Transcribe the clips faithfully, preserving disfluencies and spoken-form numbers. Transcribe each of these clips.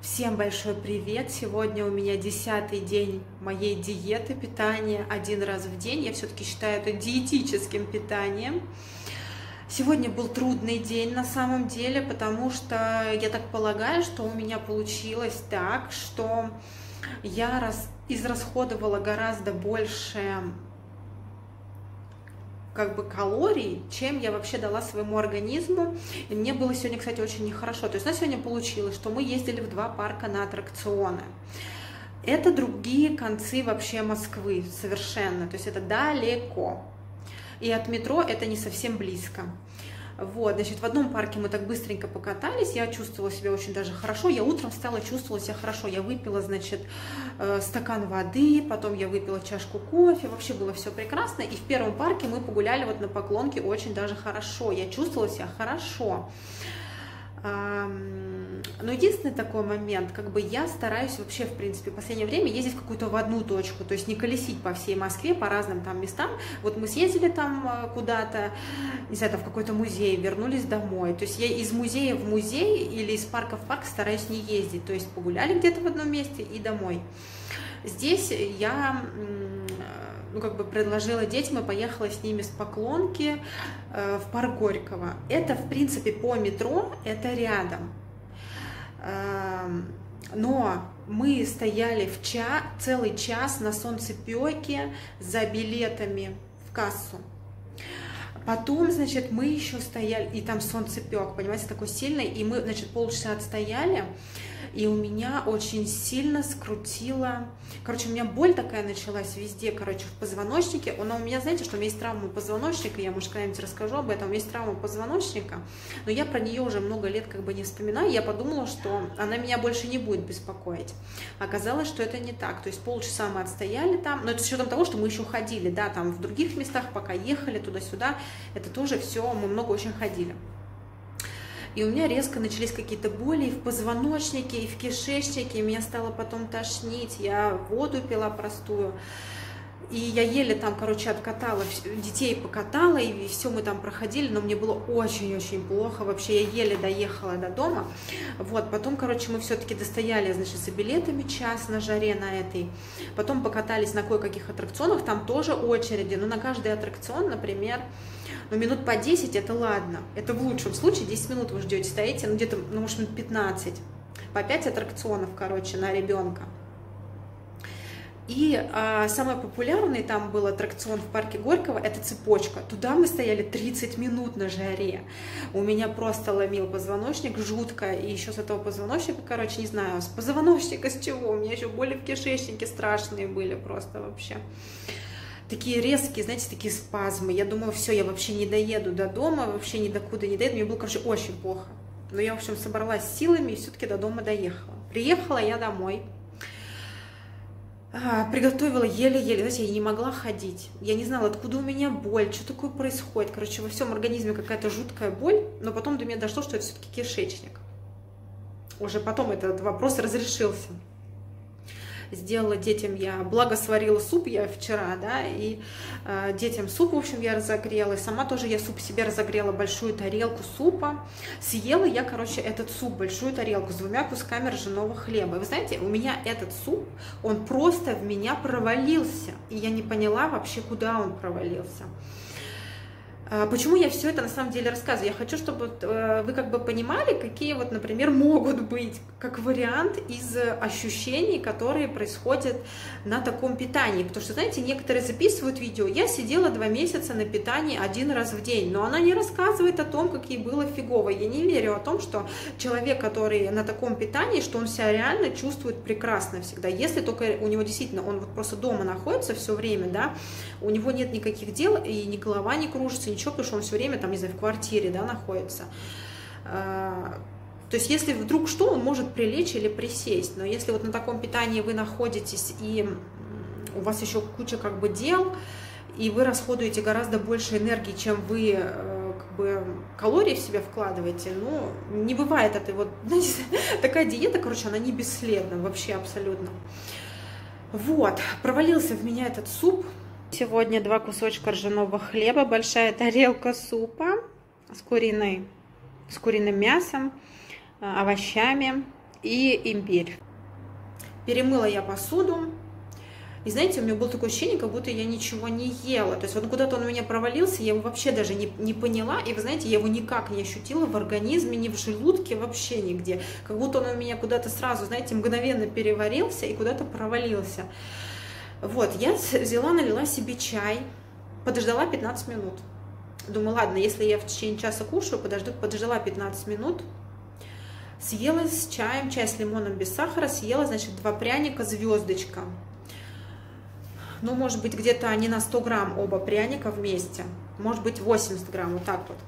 Всем большой привет! Сегодня у меня десятый день моей диеты питания один раз в день. Я все-таки считаю это диетическим питанием. Сегодня был трудный день на самом деле, потому что я так полагаю, что у меня получилось так, что я раз, израсходовала гораздо больше как бы калорий, чем я вообще дала своему организму. И мне было сегодня, кстати, очень нехорошо. То есть у нас сегодня получилось, что мы ездили в два парка на аттракционы. Это другие концы вообще Москвы совершенно. То есть это далеко. И от метро это не совсем близко. Вот, значит, в одном парке мы так быстренько покатались, я чувствовала себя очень даже хорошо, я утром встала, чувствовала себя хорошо, я выпила, значит, стакан воды, потом я выпила чашку кофе, вообще было все прекрасно, и в первом парке мы погуляли вот на Поклонке очень даже хорошо, я чувствовала себя хорошо. Но единственный такой момент, как бы я стараюсь вообще, в принципе, в последнее время ездить в какую-то в одну точку, то есть не колесить по всей Москве, по разным там местам. Вот мы съездили там куда-то, не знаю, там в какой-то музей, вернулись домой. То есть я из музея в музей или из парка в парк стараюсь не ездить, то есть погуляли где-то в одном месте и домой. Здесь я, ну, как бы предложила детям и поехала с ними с Поклонки э, в парк Горького. Это, в принципе, по метро, это рядом. Э, но мы стояли в час, целый час на солнцепёке за билетами в кассу. Потом, значит, мы еще стояли, и там солнцепек, понимаете, такой сильный, и мы, значит, полчаса отстояли, и у меня очень сильно скрутило, короче, у меня боль такая началась везде, короче, в позвоночнике, она у меня, знаете, что у меня есть травма позвоночника, я, может, когда-нибудь расскажу об этом, у меня есть травма позвоночника, но я про нее уже много лет как бы не вспоминаю, я подумала, что она меня больше не будет беспокоить. Оказалось, что это не так, то есть полчаса мы отстояли там, но это с учетом того, что мы еще ходили, да, там в других местах, пока ехали туда-сюда, это тоже все, мы много очень ходили. И у меня резко начались какие-то боли и в позвоночнике, и в кишечнике, и меня стало потом тошнить, я воду пила простую, и я еле там, короче, откатала, детей покатала, и все мы там проходили, но мне было очень-очень плохо, вообще я еле доехала до дома, вот, потом, короче, мы все-таки достояли, значит, за билетами час на жаре на этой, потом покатались на кое-каких аттракционах, там тоже очереди, но на каждый аттракцион, например, ну, минут по десять это ладно, это в лучшем случае, десять минут вы ждете, стоите, ну, где-то, ну, может, минут пятнадцать, по пять аттракционов, короче, на ребенка. И а, самый популярный там был аттракцион в парке Горького, это цепочка. Туда мы стояли тридцать минут на жаре. У меня просто ломил позвоночник жутко. И еще с этого позвоночника, короче, не знаю, с позвоночника с чего. У меня еще боли в кишечнике страшные были просто вообще. Такие резкие, знаете, такие спазмы. Я думала, все, я вообще не доеду до дома, вообще ни докуда не доеду. Мне было, короче, очень плохо. Но я, в общем, собралась силами и все-таки до дома доехала. Приехала я домой. Приготовила еле-еле, знаете, я не могла ходить, я не знала, откуда у меня боль, что такое происходит, короче, во всем организме какая-то жуткая боль, но потом до меня дошло, что это все-таки кишечник. Уже потом этот вопрос разрешился. Сделала детям я, благо сварила суп я вчера, да, и э, детям суп, в общем, я разогрела, и сама тоже я суп себе разогрела, большую тарелку супа, съела я, короче, этот суп, большую тарелку с двумя кусками ржаного хлеба. И вы знаете, у меня этот суп, он просто в меня провалился, и я не поняла вообще, куда он провалился. Почему я все это на самом деле рассказываю? Я хочу, чтобы вы как бы понимали, какие вот, например, могут быть как вариант из ощущений, которые происходят на таком питании. Потому что, знаете, некоторые записывают видео. Я сидела два месяца на питании один раз в день, но она не рассказывает о том, как ей было фигово. Я не верю о том, что человек, который на таком питании, что он себя реально чувствует прекрасно всегда. Если только у него действительно, он вот просто дома находится все время, да, у него нет никаких дел, и ни голова не кружится, ничего, потому что он все время там, не знаю, в квартире, да, находится. То есть, если вдруг что, он может прилечь или присесть. Но если вот на таком питании вы находитесь, и у вас еще куча как бы дел, и вы расходуете гораздо больше энергии, чем вы как бы калорий в себя вкладываете, ну, не бывает этой вот, знаете, такая диета, короче, она не бесследна вообще абсолютно. Вот, провалился в меня этот суп. Сегодня два кусочка ржаного хлеба, большая тарелка супа с куриной, с куриным мясом, овощами, и имбирь. Перемыла я посуду. И знаете, у меня было такое ощущение, как будто я ничего не ела. То есть вот куда-то он у меня провалился, я его вообще даже не, не поняла. И вы знаете, я его никак не ощутила в организме, ни в желудке, вообще нигде. Как будто он у меня куда-то сразу, знаете, мгновенно переварился и куда-то провалился. Вот, я взяла, налила себе чай, подождала пятнадцать минут. Думаю, ладно, если я в течение часа кушаю, подожду, подождала пятнадцать минут. Съела с чаем, чай с лимоном без сахара, съела, значит, два пряника «Звездочка». Ну, может быть, где-то они на сто грамм оба пряника вместе. Может быть, восемьдесят грамм, вот так вот.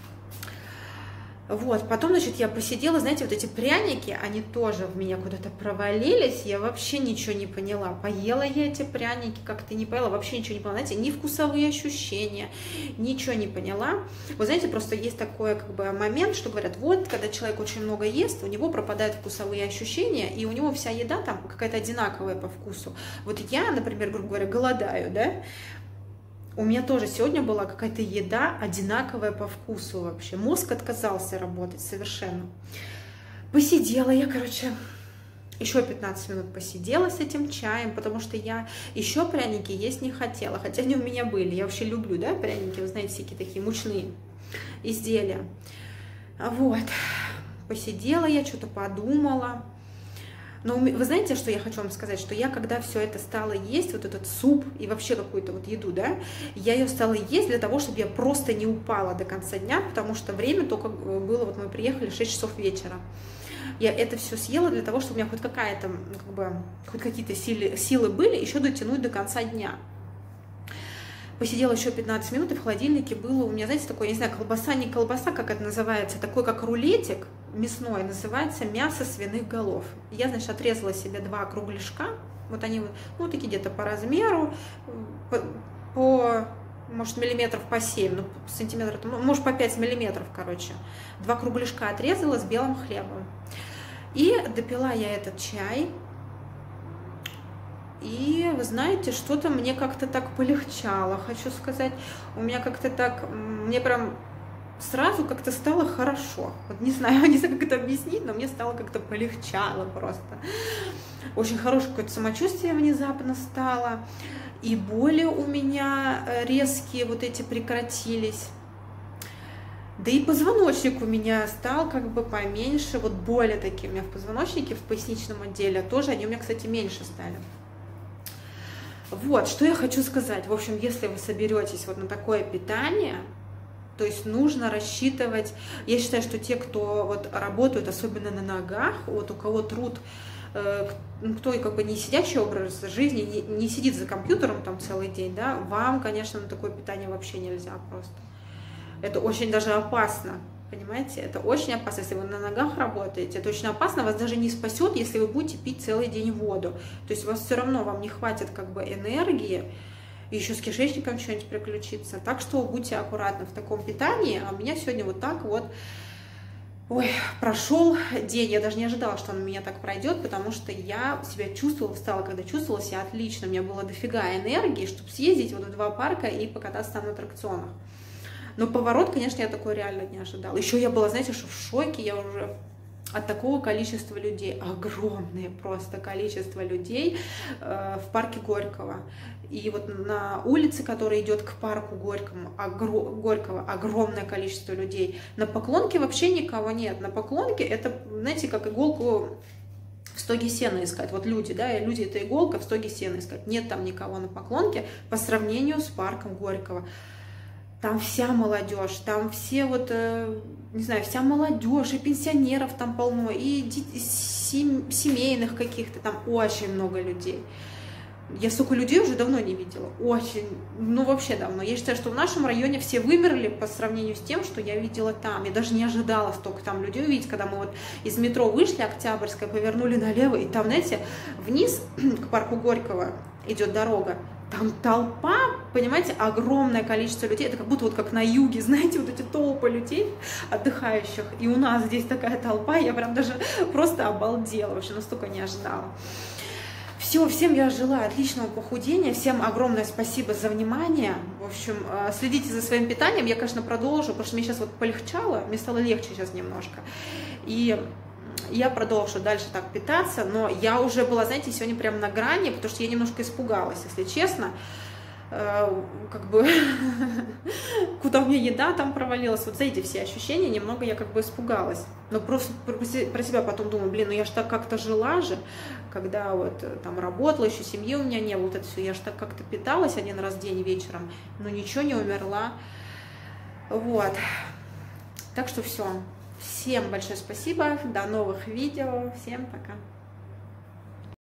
Вот, потом, значит, я посидела, знаете, вот эти пряники, они тоже в меня куда-то провалились, я вообще ничего не поняла. Поела я эти пряники, как-то не поела, вообще ничего не поняла, знаете, ни вкусовые ощущения, ничего не поняла. Вы знаете, просто есть такой, как бы, момент, что говорят, вот, когда человек очень много ест, у него пропадают вкусовые ощущения, и у него вся еда там какая-то одинаковая по вкусу. Вот я, например, грубо говоря, голодаю, да, у меня тоже сегодня была какая-то еда одинаковая по вкусу вообще. Мозг отказался работать совершенно. Посидела я, короче, еще пятнадцать минут посидела с этим чаем, потому что я еще пряники есть не хотела, хотя они у меня были. Я вообще люблю, да, пряники, вы знаете, всякие такие мучные изделия. Вот, посидела я, что-то подумала. Но вы знаете, что я хочу вам сказать, что я, когда все это стала есть, вот этот суп и вообще какую-то вот еду, да, я ее стала есть для того, чтобы я просто не упала до конца дня, потому что время только было, вот мы приехали шесть часов вечера. Я это все съела для того, чтобы у меня хоть какая-то, как бы, хоть какие-то силы, силы были, еще дотянуть до конца дня. Посидела еще пятнадцать минут, и в холодильнике было у меня, знаете, такое, я не знаю, колбаса, не колбаса, как это называется, такой как рулетик мясной, называется мясо свиных голов. Я, значит, отрезала себе два кругляшка, вот они, ну, такие где-то по размеру, по, по, может, миллиметров по семь, ну, сантиметров, может, по пять миллиметров, короче. Два кругляшка отрезала с белым хлебом. И допила я этот чай. И, вы знаете, что-то мне как-то так полегчало, хочу сказать. У меня как-то так, мне прям сразу как-то стало хорошо. Вот не знаю, не знаю, как это объяснить, но мне стало как-то полегчало просто. Очень хорошее какое-то самочувствие внезапно стало. И боли у меня резкие вот эти прекратились. Да и позвоночник у меня стал как бы поменьше. Вот боли такие у меня в позвоночнике, в поясничном отделе тоже. Они у меня, кстати, меньше стали. Вот, что я хочу сказать. В общем, если вы соберетесь вот на такое питание, то есть нужно рассчитывать. Я считаю, что те, кто вот работают, особенно на ногах, вот у кого труд, э, кто как бы не сидячий образ жизни, не, не сидит за компьютером там целый день, да, вам, конечно, на такое питание вообще нельзя просто. Это очень даже опасно. Понимаете, это очень опасно, если вы на ногах работаете, это очень опасно, вас даже не спасет, если вы будете пить целый день воду. То есть у вас все равно, вам не хватит как бы энергии, еще с кишечником что-нибудь приключиться. Так что будьте аккуратны в таком питании. А у меня сегодня вот так вот, ой, прошел день, я даже не ожидала, что он у меня так пройдет, потому что я себя чувствовала, встала, когда чувствовала себя отлично, у меня было дофига энергии, чтобы съездить вот в два парка и покататься там на аттракционах. Но поворот, конечно, я такой реально не ожидала. Еще я была, знаете, что в шоке, я уже от такого количества людей, огромное просто количество людей э, в парке Горького. И вот на улице, которая идет к парку Горькому, огр... Горького, огромное количество людей. На Поклонке вообще никого нет. На Поклонке это, знаете, как иголку в стоге сена искать. Вот люди, да, и люди это иголка в стоге сена искать. Нет там никого на Поклонке по сравнению с парком Горького. Там вся молодежь, там все вот, э, не знаю, вся молодежь, и пенсионеров там полно, и сем, семейных каких-то, там очень много людей. Я столько людей уже давно не видела, очень, ну вообще давно. Я считаю, что в нашем районе все вымерли по сравнению с тем, что я видела там. Я даже не ожидала столько там людей увидеть, когда мы вот из метро вышли, Октябрьская, повернули налево, и там, знаете, вниз к парку Горького идет дорога. Там толпа, понимаете, огромное количество людей. Это как будто вот как на юге, знаете, вот эти толпы людей отдыхающих. И у нас здесь такая толпа, я прям даже просто обалдела, вообще настолько не ожидала. Все, всем я желаю отличного похудения, всем огромное спасибо за внимание. В общем, следите за своим питанием, я, конечно, продолжу, потому что мне сейчас вот полегчало, мне стало легче сейчас немножко. И я продолжу дальше так питаться, но я уже была, знаете, сегодня прям на грани, потому что я немножко испугалась, если честно, как бы, куда у меня еда там провалилась, вот за эти все ощущения немного я как бы испугалась, но просто про себя потом думаю, блин, ну я же так как-то жила же, когда вот там работала, еще семьи у меня не было, вот это все, я же так как-то питалась один раз в день вечером, но ничего не умерла, вот, так что все, всем большое спасибо, до новых видео, всем пока.